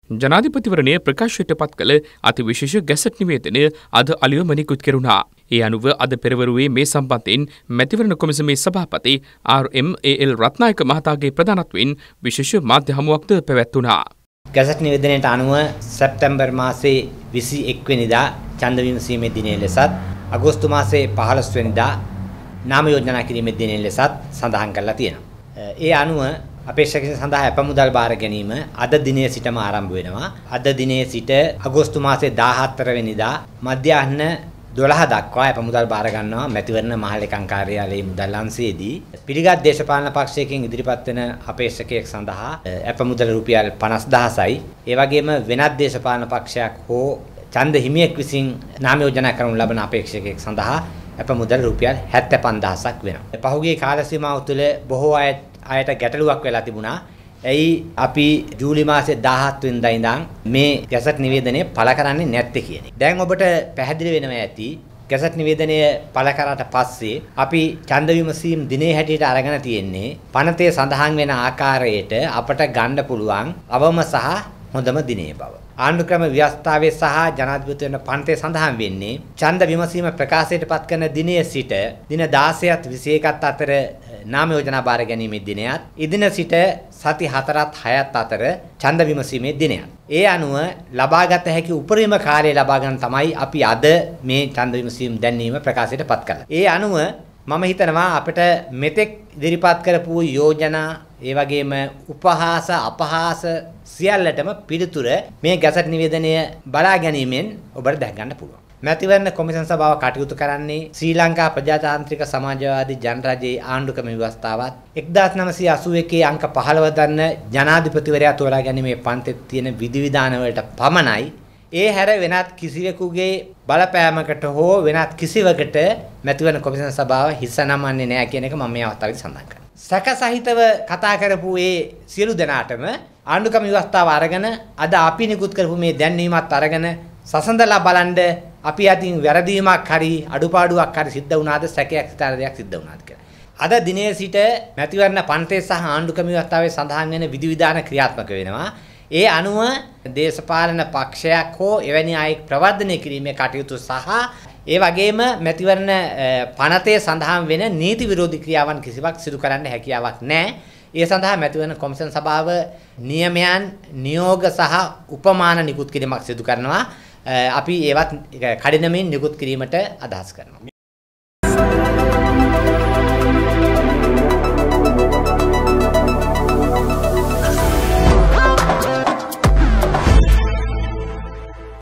ජනාධිපතිවරණය ප්‍රකාශයට පත් කළ අතිවිශේෂ ගැසට් නිවේදනය අද අලුයම නිකුත් කෙරුණා. ඒ අනුව අද පෙරවරුවේ මේ සම්බන්ධයෙන් මැතිවරණ කොමිසමේ සභාපති RMAL රත්නායක මහතාගේ ප්‍රධානත්වයෙන් විශේෂ මාධ්‍ය හමුවක්ද පැවැත්වුණා. ගැසට් නිවේදනයට අනුව සැප්තැම්බර් මාසයේ 21 වෙනිදා ඡන්ද විමසීමේ දිනය ලෙසත් අගෝස්තු මාසයේ 15 වෙනිදා නාම යෝජනා කිරීමේ දිනය ලෙසත් සඳහන් කරලා තියෙනවා. ඒ අනුව අපේක්ෂකයන් සඳහා අපමුදල් බාර ගැනීම අද දිනේ සිටම ආරම්භ වෙනවා. අද දිනේ සිට අගෝස්තු මාසයේ 14 වෙනිදා මධ්‍යහ්න 12 දක්වා අපමුදල් බාර ගන්නවා මැතිවරණ මහලේකම් කාර්යාලයේ මුදල් අංශයේදී. පිළිගත් දේශපාලන පක්ෂයකින් ඉදිරිපත් වෙන අපේක්ෂකයෙක් සඳහා අපමුදල් රුපියල් 50000යි. ඒ වගේම වෙනත් දේශපාලන පක්ෂයක් හෝ ඡන්ද හිමියෙක් විසින් නාම යෝජනා කරනු ලබන අපේක්ෂකයෙක් සඳහා අපමුදල් රුපියල් 75000ක් වෙනවා. පහුගිය කාල සීමාව තුළ බොහෝ අයට ගැටලුවක් වෙලා තිබුණා. එයි අපි ජූලි මාසේ 17 වෙනිදා ඉඳන් මේ ගැසට් නිවේදනය පළ කරන්නේ නැත්තේ කියන එක. දැන් ඔබට පැහැදිලි වෙනවා ඇති ගැසට් නිවේදනය පළ කරාට පස්සේ අපි ඡන්ද විමසීම් දිනේ හැටියට අරගෙන තියෙන්නේ පනතේ සඳහන් වෙන ආකාරයට අපට ගන්න පුළුවන් අවම සහ හොඳම දිනේ බව. ආණ්ඩුක්‍රම ව්‍යවස්ථාවේ සහ ජනාධිපතිවරණ පනතේ සඳහන් වෙන්නේ ඡන්ද විමසීම ප්‍රකාශයට පත් කරන දිනයේ සිට දින 16ත් 21ත් අතර නාම යෝජනා බාර ගැනීමේ දිනයත් ඉදින සිට සති 4ත් 6ත් අතර ඡන්ද විමසීමේ දිනයත්. ඒ අනුව ලබාගත හැකි උපරිම කාලය ලබා ගන්න තමයි අපි අද මේ ඡන්ද විමසීම් දැන්වීම ප්‍රකාශයට පත් කළා. ඒ අනුව මම හිතනවා අපිට මෙතෙක් ඉදිරිපත් කරපු යෝජනා ඒ වගේම උපහාස අපහාස සියල්ලටම පිළිතුර මේ ගැසට් නිවේදනය බලා ගැනීමෙන් ඔබට දැක ගන්න පුළුවන්. මැතිවරණ කොමිෂන් සභාව කටයුතු කරන්නේ ශ්‍රී ලංකා ප්‍රජාතාන්ත්‍රික සමාජවාදී ජනරජයේ ආණ්ඩුක්‍රම ව්‍යවස්ථාවත් 1981 අංක 15 දන්න ජනාධිපතිවරයා තෝරා ගැනීමේ පන්තියේ තියෙන විධිවිධාන වලට පමණයි. ඒ හැර වෙනත් කිසිවෙකුගේ බලපෑමකට හෝ වෙනත් කිසිවකට මැතිවරණ කොමිෂන් සභාව හිස්ස නමන්නේ නැහැ කියන එක මම මේ අවස්ථාවේදී සඳහන් කරනවා. සැකසහිතව කතා කරපු ඒ සියලු දෙනාටම ආණ්ඩුක්‍රම ව්‍යවස්ථාව අරගෙන අද අපි නිකුත් කරපු මේ දැන්වීමත් අරගෙන සසඳලා බලන්න අපි අතින් වැරදීමක් හරි අඩුපාඩුවක් හරි සිද්ධ වුණාද සැකයක් සිතාර දෙයක් සිද්ධ වුණාද කියලා. අද දිනේ සිට මැතිවරණ පන්තේ සහ ආණ්ඩුක්‍රම ව්‍යවස්ථාවේ සඳහන් වෙන විධිවිධාන ක්‍රියාත්මක වෙනවා. ඒ අනුව දේශපාලන පක්ෂයක් හෝ එවැනි අයෙක් ප්‍රවර්ධනය කිරීමේ කටයුතු සහ ඒ වගේම මැතිවරණ පනතේ සඳහන් වෙන නීති විරෝධී ක්‍රියාවන් කිසිවක් සිදු කරන්න හැකියාවක් නැහැ. ඒ සඳහා මැතිවරණ කොමිෂන් සභාව නියමයන් නියෝග සහ උපමාන නිකුත් කිරීමක් සිදු කරනවා. අපි ඒවත් කඩිනමින් නිකුත් කිරීමට අදහස් කරනවා.